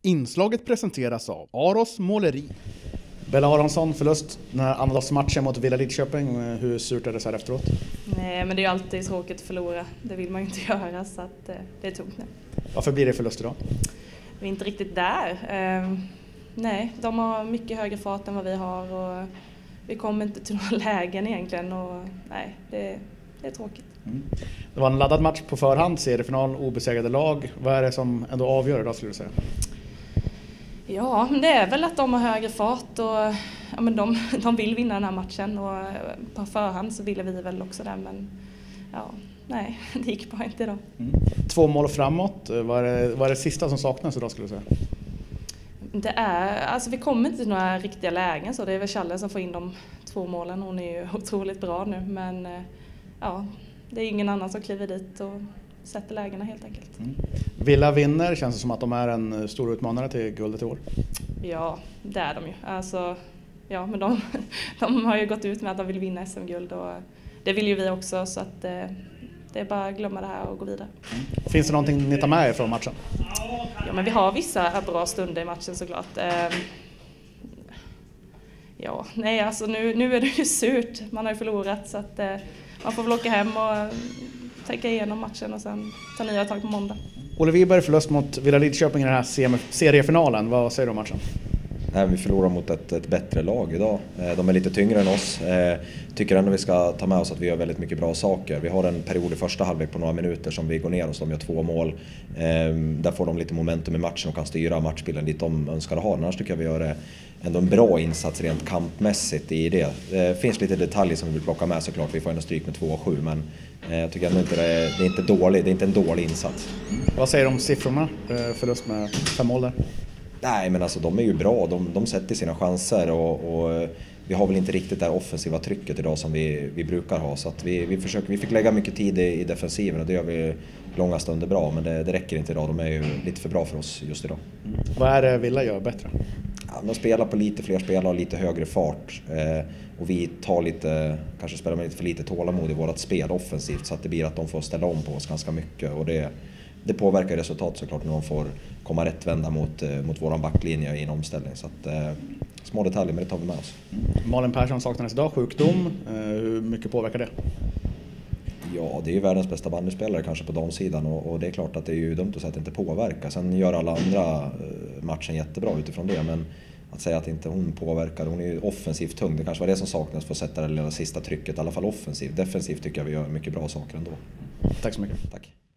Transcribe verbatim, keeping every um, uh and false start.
Inslaget presenteras av Aros Måleri. Bella Aronsson, förlust den här andradagsmatchen mot Villa Lidköping. Hur surt är det så här efteråt? Nej, men det är alltid tråkigt att förlora. Det vill man ju inte göra, så att, eh, det är tungt nu. Varför blir det förlust idag? Vi är inte riktigt där. Eh, nej, de har mycket högre fart än vad vi har och vi kommer inte till några lägen egentligen. Och, nej, det, det är tråkigt. Mm. Det var en laddad match på förhand, seriefinal, obesegrade lag. Vad är det som ändå avgör idag, skulle du säga? Ja, det är väl att de har högre fart och ja, men de, de vill vinna den här matchen och på förhand så ville vi väl också det, men ja, nej, det gick bara inte idag. Mm. Två mål framåt, vad är, det, vad är det sista som saknas idag, skulle du säga? Det är, alltså vi kommer inte till några riktiga lägen, så det är väl Challe som får in de två målen. Hon är ju otroligt bra nu, men ja, det är ingen annan som kliver dit och sätter lägena helt enkelt. Mm. Villa vinner, känns det som att de är en stor utmanare till guldet i år? Ja, det är de ju. Alltså, ja, men de, de har ju gått ut med att de vill vinna S M-guld och det vill ju vi också, så att eh, det är bara att glömma det här och gå vidare. Mm. Finns det någonting ni tar med er från matchen? Ja, men vi har vissa bra stunder i matchen såklart. Eh, ja, nej alltså nu, nu är det ju surt. Man har ju förlorat, så att eh, man får väl åka hem och tänka igenom matchen och sen ta nya tag på måndag. Olle Wiberg förlust mot Villa Lidköping i den här seriefinalen. Vad säger du om matchen? Nej, vi förlorar mot ett, ett bättre lag idag. De är lite tyngre än oss. Tycker ändå vi ska ta med oss att vi gör väldigt mycket bra saker. Vi har en period i första halvlek på några minuter som vi går ner och de gör två mål. Där får de lite momentum i matchen och kan styra matchbilden lite de önskar ha. Annars tycker jag vi gör ändå en bra insats rent kampmässigt i det. Det finns lite detaljer som vi vill plocka med såklart. Vi får ändå stryk med två och sju, men jag tycker ändå inte det är, det är inte dåligt. Det är inte en dålig insats. Mm. Vad säger du om siffrorna? Förlust med fem mål där. Nej, men alltså de är ju bra. De, de sätter sina chanser och, och vi har väl inte riktigt det här offensiva trycket idag som vi, vi brukar ha. Så att vi, vi, försöker, vi fick lägga mycket tid i, i defensiven och det gör vi långa stunder bra. Men det, det räcker inte idag. De är ju lite för bra för oss just idag. Mm. Vad är det Villa gör bättre? Ja, de spelar på lite fler spelare och lite högre fart. Eh, och vi tar lite, kanske spelar med lite för lite tålamod i vårt spel offensivt. Så att det blir att de får ställa om på oss ganska mycket. Och det Det påverkar resultatet såklart när de får komma rättvända mot, mot våran backlinje i en omställning. Så att, eh, små detaljer, men det tar vi med oss. Malin Persson saknades idag, sjukdom. Eh, hur mycket påverkar det? Ja, det är ju världens bästa bandyspelare kanske på damsidan och, och det är klart att det är ju dumt att säga att det inte påverkar. Sen gör alla andra eh, matchen jättebra utifrån det, men att säga att inte hon påverkar, hon är ju offensivt tung. Det kanske var det som saknas för att sätta det lilla sista trycket, i alla fall offensivt. Defensivt tycker jag vi gör mycket bra saker ändå. Tack så mycket. Tack.